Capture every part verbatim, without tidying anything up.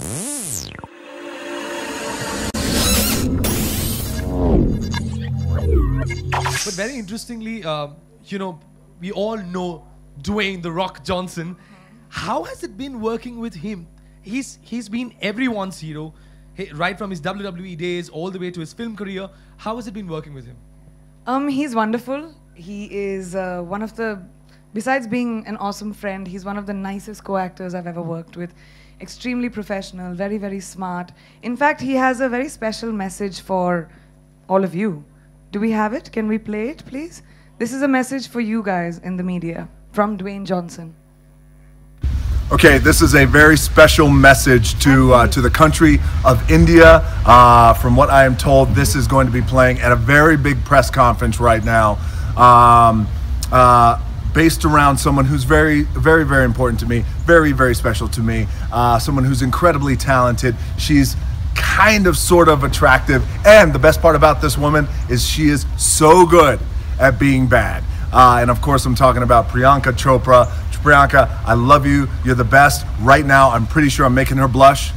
But very interestingly, uh, you know, we all know Dwayne "The Rock" Johnson. How has it been working with him? He's he's been everyone's hero, he, right from his W W E days all the way to his film career. How has it been working with him? Um, he's wonderful. He is uh, one of the, besides being an awesome friend, he's one of the nicest co-actors I've ever worked with. Extremely professional, very, very smart. In fact, he has a very special message for all of you. Do we have it? Can we play it, please? This is a message for you guys in the media from Dwayne Johnson. Okay, this is a very special message to uh, to the country of India. Uh, from what I am told, this is going to be playing at a very big press conference right now, um, uh, based around someone who's very, very, very important to me, very, very special to me, uh, someone who's incredibly talented. She's kind of, sort of attractive, and the best part about this woman is she is so good at being bad. Uh, and of course, I'm talking about Priyanka Chopra. Priyanka, I love you. You're the best. Right now, I'm pretty sure I'm making her blush.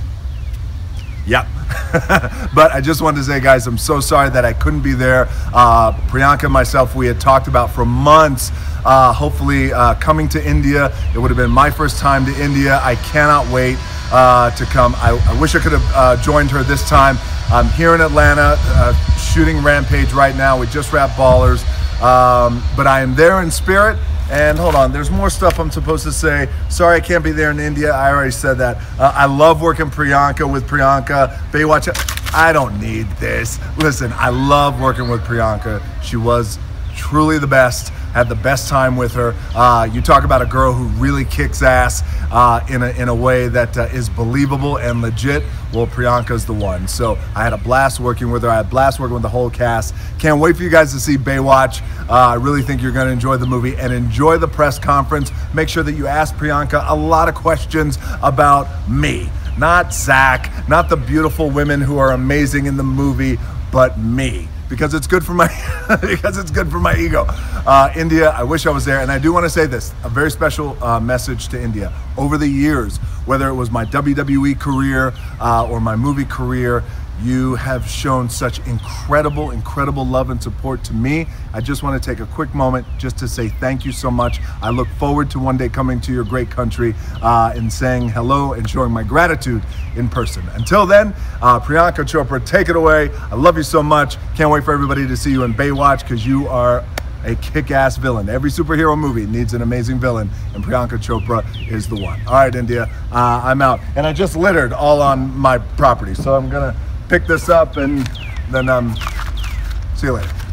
Yep. But I just wanted to say, guys, I'm so sorry that I couldn't be there. Uh, Priyanka and myself, we had talked about for months, uh, hopefully uh, coming to India. It would have been my first time to India. I cannot wait uh, to come. I, I wish I could have uh, joined her this time. I'm here in Atlanta, uh, shooting Rampage right now. We just wrapped Ballers. Um, but I am there in spirit. And hold on, there's more stuff I'm supposed to say. Sorry I can't be there in India. I already said that. Uh, I love working Priyanka with Priyanka. Baywatch, I don't need this. Listen, I love working with Priyanka. She was truly the best. Had the best time with her. Uh, you talk about a girl who really kicks ass uh, in, a, in a way that uh, is believable and legit. Well, Priyanka's the one. So I had a blast working with her. I had a blast working with the whole cast. Can't wait for you guys to see Baywatch. Uh, I really think you're going to enjoy the movie and enjoy the press conference. Make sure that you ask Priyanka a lot of questions about me. Not Zach, not the beautiful women who are amazing in the movie, but me. Because it's good for my because it's good for my ego. Uh, India, I wish I was there, and I do want to say this: a very special uh, message to India. Over the years, whether it was my W W E career uh, or my movie career, you have shown such incredible, incredible love and support to me. I just want to take a quick moment just to say thank you so much. I look forward to one day coming to your great country uh, and saying hello and showing my gratitude in person. Until then, uh, Priyanka Chopra, take it away. I love you so much. Can't wait for everybody to see you in Baywatch because you are a kick-ass villain. Every superhero movie needs an amazing villain, and Priyanka Chopra is the one. All right, India, uh, I'm out. And I just littered all on my property, so I'm gonna pick this up and then um, see you later.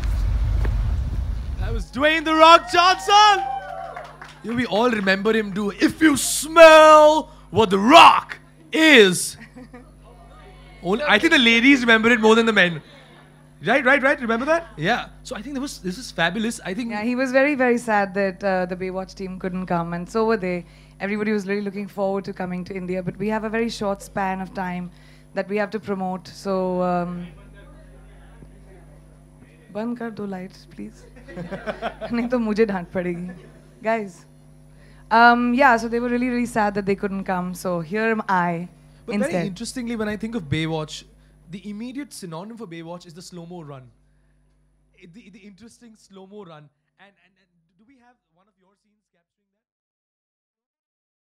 That was Dwayne "The Rock" Johnson. You know, we all remember him do "If You Smell What The Rock Is." Only, I think the ladies remember it more than the men. Right, right, right. Remember that? Yeah. So I think there was this is fabulous. I think. Yeah, he was very, very sad that uh, the Baywatch team couldn't come, and so were they. Everybody was really looking forward to coming to India, but we have a very short span of time that we have to promote. So, um, बंद कर दो lights, please. नहीं तो मुझे डांट पड़ेगी. Guys, um, yeah. So they were really, really sad that they couldn't come. So here am I. But instead. very interestingly, when I think of Baywatch, the immediate synonym for Baywatch is the slow-mo run. It- The, the interesting slow-mo run. And, and, and